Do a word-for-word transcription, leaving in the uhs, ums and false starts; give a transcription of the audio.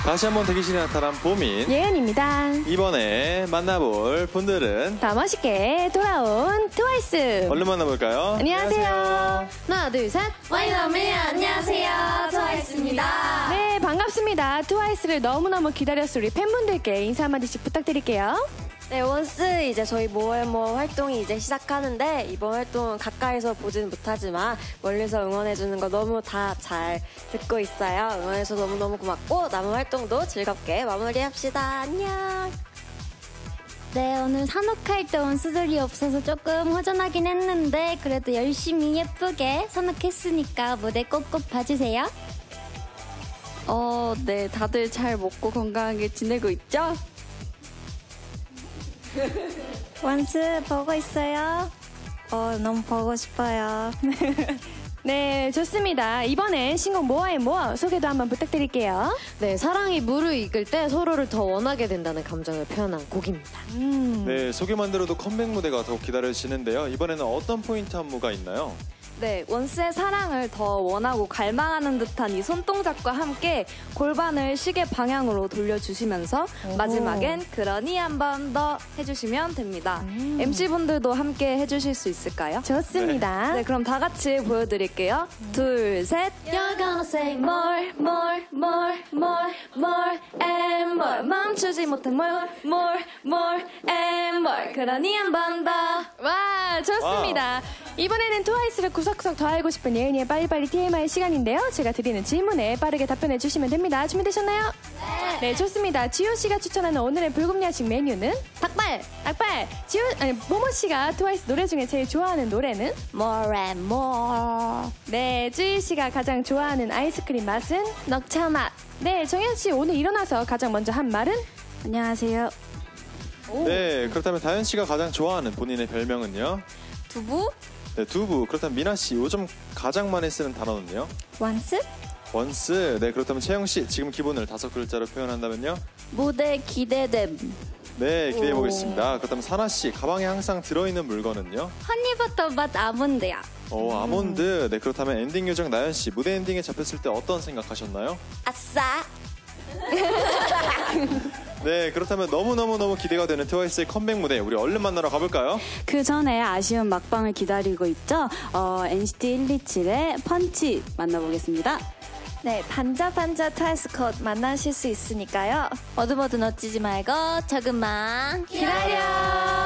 다시 한번 대기실에 나타난 보민 예은입니다. 이번에 만나볼 분들은 더 멋있게 돌아온 트와이스. 얼른 만나볼까요? 안녕하세요. 안녕하세요. 하나 둘 셋. 와이너미 안녕하세요. 트와이스입니다. 네, 반갑습니다. 트와이스를 너무너무 기다렸을 우리 팬분들께 인사 한마디씩 부탁드릴게요. 네, 원스 이제 저희 모에모 활동이 이제 시작하는데 이번 활동은 가까이서 보지는 못하지만 멀리서 응원해주는 거 너무 다 잘 듣고 있어요. 응원해줘서 너무너무 고맙고 남은 활동도 즐겁게 마무리합시다. 안녕. 네, 오늘 산옥활동 수술이 없어서 조금 허전하긴 했는데 그래도 열심히 예쁘게 산옥했으니까 무대 꼭꼭 봐주세요. 어, 네, 다들 잘 먹고 건강하게 지내고 있죠? 원스 보고 있어요? 어, 너무 보고 싶어요. 네, 좋습니다. 이번엔 신곡 모아의 모아 소개도 한번 부탁드릴게요. 네, 사랑이 물을 이끌 때 서로를 더 원하게 된다는 감정을 표현한 곡입니다. 음. 네, 소개만 들어도 컴백 무대가 더욱 기다려지는데요. 이번에는 어떤 포인트 안무가 있나요? 네, 원스의 사랑을 더 원하고 갈망하는 듯한 이 손동작과 함께 골반을 시계 방향으로 돌려주시면서 오. 마지막엔 그러니 한 번 더 해주시면 됩니다. 음. 엠시분들도 함께 해주실 수 있을까요? 좋습니다. 네, 그럼 다 같이 보여드릴게요. 둘, 셋. You're gonna say more, more, more, more, more and more. 멈추지 못해 more, more, more and more. 그러니 한 번 더. 와, 좋습니다. 이번에는 트와이스를 구석구석 더 알고 싶은 예은이의 빨리빨리 티엠아이 시간인데요. 제가 드리는 질문에 빠르게 답변해 주시면 됩니다. 준비되셨나요? 네. 네, 좋습니다. 지효 씨가 추천하는 오늘의 불금야식 메뉴는? 닭발! 닭발! 지효, 아니, 모모 씨가 트와이스 노래 중에 제일 좋아하는 노래는? More and more. 네, 쯔이 씨가 가장 좋아하는 아이스크림 맛은? 녹차 맛. 네, 정현 씨 오늘 일어나서 가장 먼저 한 말은? 안녕하세요. 네, 그렇다면 다현 씨가 가장 좋아하는 본인의 별명은요? 두부? 네, 두부. 그렇다면 미나 씨 요즘 가장 많이 쓰는 단어는요? 원스? 원스. 네, 그렇다면 채영 씨 지금 기분을 다섯 글자로 표현한다면요? 무대 기대됨. 네, 기대해 보겠습니다. 그렇다면 사나 씨 가방에 항상 들어있는 물건은요? 허니버터 맛 아몬드야. 어, 아몬드. 네, 그렇다면 엔딩 요정 나연 씨 무대 엔딩에 잡혔을 때 어떤 생각하셨나요? 아싸. 네, 그렇다면 너무너무너무 기대가 되는 트와이스의 컴백 무대 우리 얼른 만나러 가볼까요? 그 전에 아쉬운 막방을 기다리고 있죠. 어, 엔시티 일이칠의 펀치 만나보겠습니다. 네, 반자반자 트와이스 컷 만나실 수 있으니까요. 어두머두 놓치지 말고 조금만 기다려.